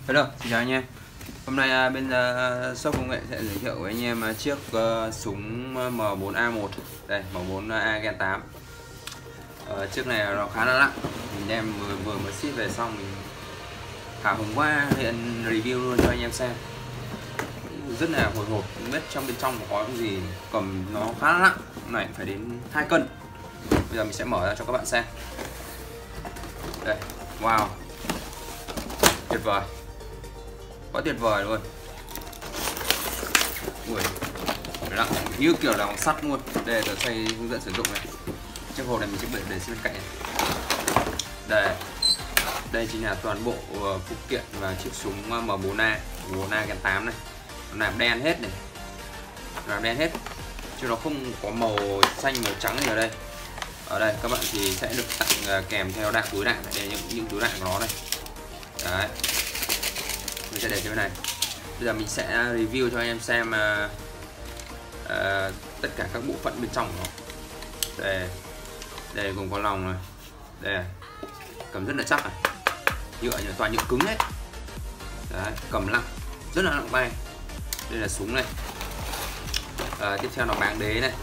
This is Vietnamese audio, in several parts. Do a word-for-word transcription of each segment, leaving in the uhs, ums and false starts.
Hello, xin chào anh em. Hôm nay uh, bên uh, shop công nghệ sẽ giới thiệu với anh em uh, chiếc uh, súng M bốn A một. Đây, M bốn A Gen tám. uh, Chiếc này nó khá là nặng. Mình đem vừa, vừa mới ship về xong mình hào hứng quá hiện review luôn cho anh em xem. Rất là hồi hộp, không biết trong bên trong có cái gì, cầm nó khá là nặng. Cái này phải đến hai cân. Bây giờ mình sẽ mở ra cho các bạn xem. Đây, wow, tuyệt vời, quá tuyệt vời luôn. Ui, nặng như kiểu là bằng sắt luôn. Đây là tờ xoay hướng dẫn sử dụng này. Chiếc hộp này mình sẽ để để bên cạnh này. Đây, đây chính là toàn bộ phụ kiện và chiếc súng M bốn A M bốn A Gen tám này. Nó làm đen hết này, làm đen hết chứ nó không có màu xanh màu trắng gì ở đây. Ở đây các bạn thì sẽ được tặng kèm theo đạn, túi đạn. Đây những những túi đạn của nó này. Đấy, mình sẽ để trên bên này. Bây giờ mình sẽ review cho anh em xem uh, uh, tất cả các bộ phận bên trong của nó. Đây, đây gồm có lòng này, đây cầm rất là chắc này, nhựa như toàn nhựa cứng hết. Đấy, cầm nặng, rất là nặng tay. Đây là súng này. À, tiếp theo là bảng đế này.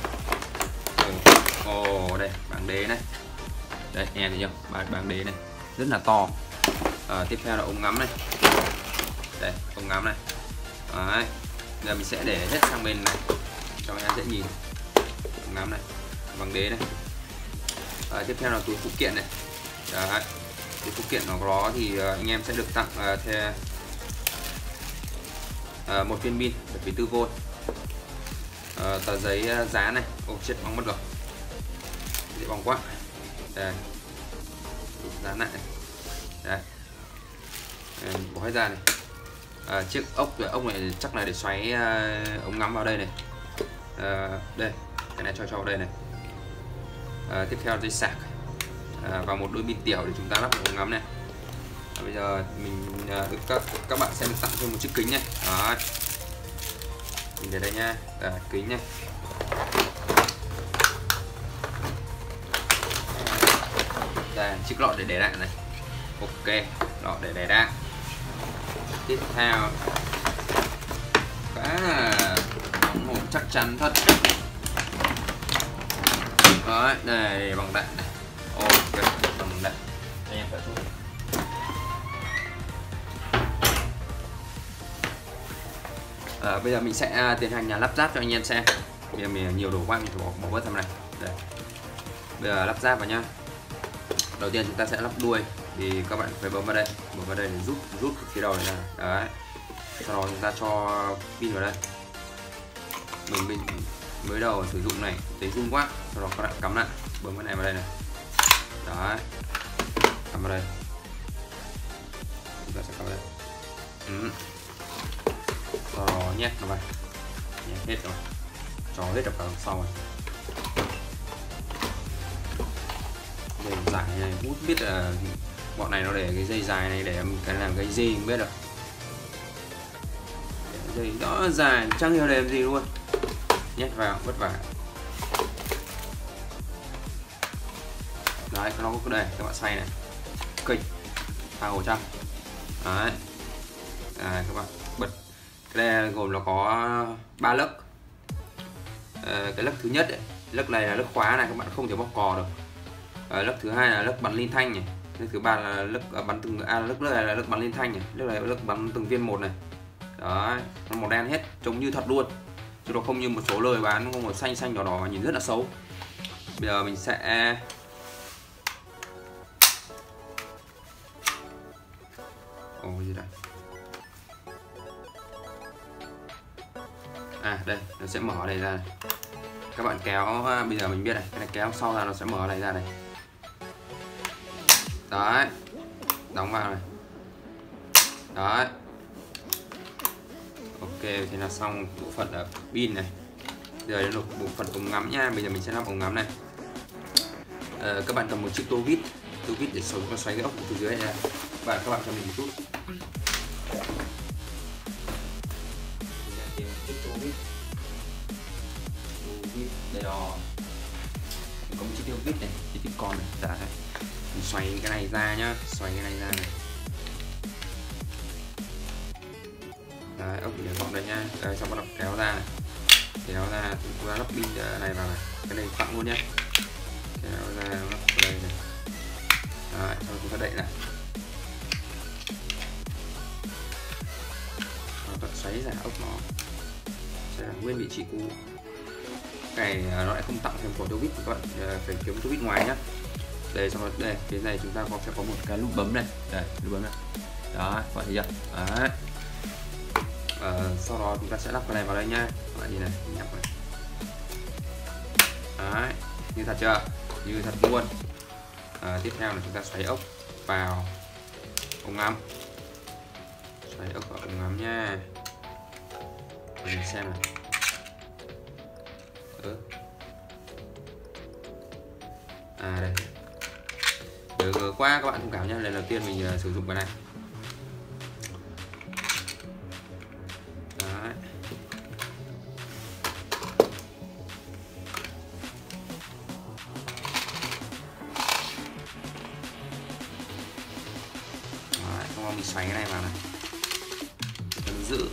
Ồ, oh, đây bảng đế này. Đây nghe thấy chưa, bảng bảng đế này rất là to. À, tiếp theo là ống ngắm này. Đây ống ngắm này. Đấy, giờ mình sẽ để hết sang bên này cho anh em dễ nhìn. Ống ngắm này, bảng đế này. À, tiếp theo là túi phụ kiện này. Đấy, túi phụ kiện của nó thì anh em sẽ được tặng uh, theo uh, một viên pin bảy phẩy bốn vôn. Uh, tờ giấy uh, giá này. Ô chết, bóng mất rồi, dễ bóng quá. Đây, dán lại này. Đấy, bỏ hết ra này. À, chiếc ốc ốc này chắc là để xoáy uh, ống ngắm vào đây này. Uh, đây, cái này cho cho vào đây này. Uh, tiếp theo dây sạc uh, và một đôi pin tiểu để chúng ta lắp vào ống ngắm này. Uh, bây giờ mình uh, được các các bạn sẽ được tặng thêm một chiếc kính này. Đó, mình để đây nha. Đây, kính này. Đây, chiếc lọ để để đạn này. Ok, lọ để để đạn. Tiếp theo khá là một chắc chắn thật. Đấy, đây bằng đạn này. Ok, bằng đạn. Anh em phải chú. À, bây giờ mình sẽ tiến hành lắp ráp cho anh em xem. Bây giờ mình nhiều đồ quá mình bỏ bỏ bớt thằng này. Đây, bây giờ lắp ráp vào nhá. Đầu tiên chúng ta sẽ lắp đuôi, thì các bạn phải bấm vào đây, bấm vào đây để rút rút cái đầu này ra. Đấy, sau đó chúng ta cho pin vào đây. Mình mình mới đầu sử dụng này thấy rung quá, sau đó các bạn cắm lại, bấm cái này vào đây này. Đấy, cắm vào đây, chúng ta sẽ cắm vào đây. Ừ. Sau đó nhét nó vào, nhét hết rồi, cho hết được cả đằng sau này. Dây dài này, hút biết là bọn này nó để cái dây dài này để cái làm cái gì không biết được. Dây đó dài chẳng hiểu để làm gì luôn. Nhét vào vất vả. Đấy, nó có đây các bạn xoay này, kênh hai hồ trăm. Đấy, à, các bạn bật cái đây gồm là có ba lấc. À, cái lấc thứ nhất ấy, lấc này là lấc khóa này, các bạn không thể bóc cò được. À, lấc thứ hai là lấc bắn liên thanh này. Lấc thứ ba là lấc bắn từng à, lấc này là lấc bắn liên thanh này, lấc này là lấc bắn từng viên một này. Đấy, nó màu đen hết, trông như thật luôn, chứ nó không như một số lời bán không màu xanh xanh đỏ đỏ nhìn rất là xấu. Bây giờ mình sẽ ồ gì đây, à đây nó sẽ mở đây ra này. Các bạn kéo, bây giờ mình biết này, cái này kéo sau là nó sẽ mở này ra này. Đấy, đóng vào này. Đấy, ok, thế là xong bộ phận ở pin này. Giờ đến bộ phận ống ngắm nha. Bây giờ mình sẽ lắp ống ngắm này. À, các bạn cầm một chiếc tô vít, tô vít để xoay xoáy cái ốc từ dưới này. Và các bạn cho mình một chút. Chiếc tô vít, tô vít đây đó. Có một chiếc tô vít này, chiếc tiếp con này. Đấy, mình xoay cái này ra nhá, xoay cái này ra này. Đấy, ốc để gọn đây nhá. Đây, xong bắt đầu kéo ra này. Kéo ra, chúng ta lắp pin này vào này. Cái này phẳng luôn nhá. Kéo ra, lắp vào đây này. Đấy, xong chúng ta đậy lại. Và xoáy ra ốc nó sẽ là nguyên vị trí cũ. Cái nó lại không tặng thêm của tô vít, các bạn phải kiếm tô vít ngoài nhá. Đây, xong rồi đây, cái này chúng ta có sẽ có một cái nút bấm này. Đây, nút bấm này. Đó, các bạn thấy chưa? Đấy. Ờ, sau đó chúng ta sẽ lắp cái này vào đây nhá. Các bạn nhìn này, nhấp này. Đấy, như thật chưa? Như thật luôn. À, tiếp theo là chúng ta xoáy ốc vào ống ngắm. Xoáy ốc vào ống ngắm nha. Mình xem này. Ừ. À đây. Được quá các bạn thông cảm nhé. Lần đầu tiên mình uh, sử dụng cái này. Đấy. Đấy, xong rồi mình xoáy cái này vào này. Cần giữ.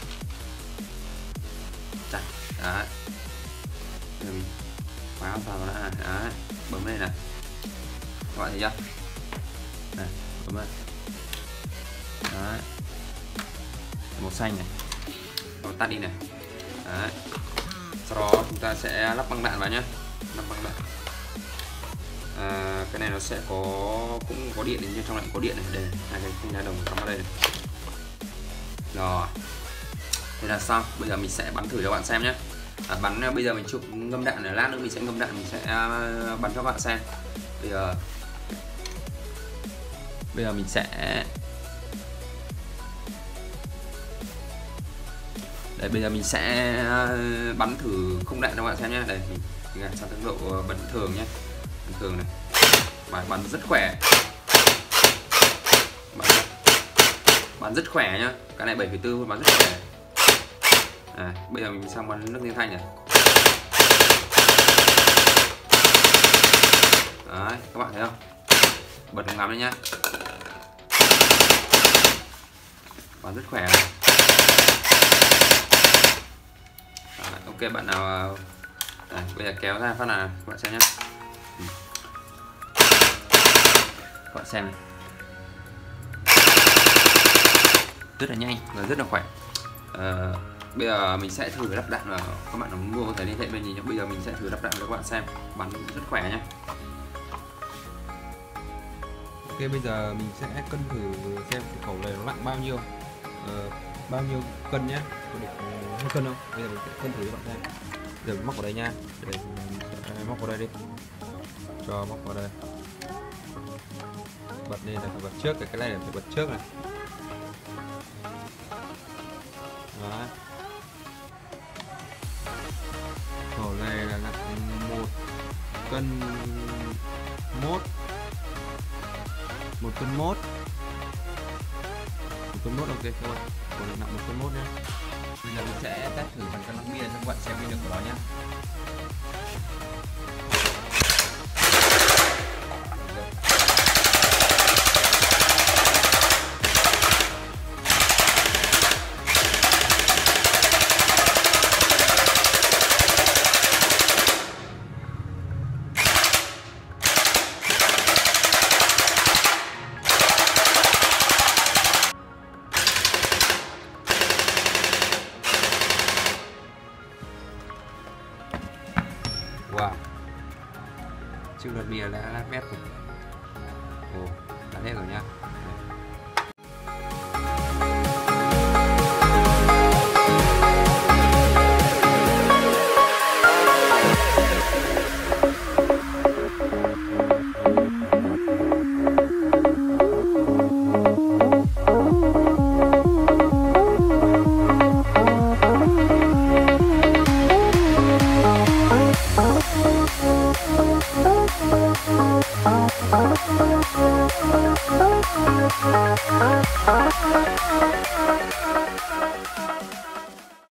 Chặt. Đấy. Rồi mình khóa vào nó đã. Đấy. Bấm đây này. Các bạn thấy chưa? Này, bấm đây. Đấy. Màu xanh này. Nó tắt đi này. Đấy. Sau đó chúng ta sẽ lắp băng đạn vào nhé. Lắp băng đạn. À, cái này nó sẽ có cũng có điện, nhưng trong này có điện này. Đây, hai cái thanh lá đồng cắm vào đây này. Rồi. Thế là xong. Bây giờ mình sẽ bắn thử cho bạn xem nhé. À, bắn bây giờ mình chụp ngâm đạn này, lát nữa mình sẽ ngâm đạn, mình sẽ bắn cho bạn xem. Bây giờ bây giờ mình sẽ đây bây giờ mình sẽ bắn thử không đạn cho bạn xem nhé. Đây mình, mình sang tốc độ bắn thường nhé, bắn thường này, bắn, bắn rất khỏe, bắn, bắn rất khỏe nhá. Cái này bảy phẩy bốn bắn rất khỏe. À, bây giờ mình sang bắn nước liên thanh này. Đấy, các bạn thấy không? Bật ống ngắm lên nhá. Bắn rất khỏe này. Đấy, ok bạn nào. Đấy, bây giờ kéo ra phát nào các bạn xem nhé. Các bạn xem này. Rất là nhanh và rất là khỏe. À, bây giờ mình sẽ thử lắp đạn vào. Các bạn nào muốn mua có thể liên hệ bên mình. Bây giờ mình sẽ thử lắp đạn cho các bạn xem. Bắn rất khỏe nhé. Ok, bây giờ mình sẽ cân thử xem khẩu này nó nặng bao nhiêu, ờ, bao nhiêu cân nhé, có được hai cân không? Bây giờ mình sẽ cân thử cho bạn xem. Giờ mình móc vào đây nha, để mình móc vào đây đi, cho móc vào đây, bật lên là phải bật trước, cái cái này là phải bật trước này. Đó. Khẩu này là nặng một cân mốt. Một cân mốt, một cân mốt ok các bạn, còn nặng một cân mốt nhé. Bây giờ mình sẽ test thử bằng cân nặng bia cho các bạn xem uy lực của nó nhé. Wow, chiếc lật bia đã lát mét rồi. Ồ, đã hết rồi nhá.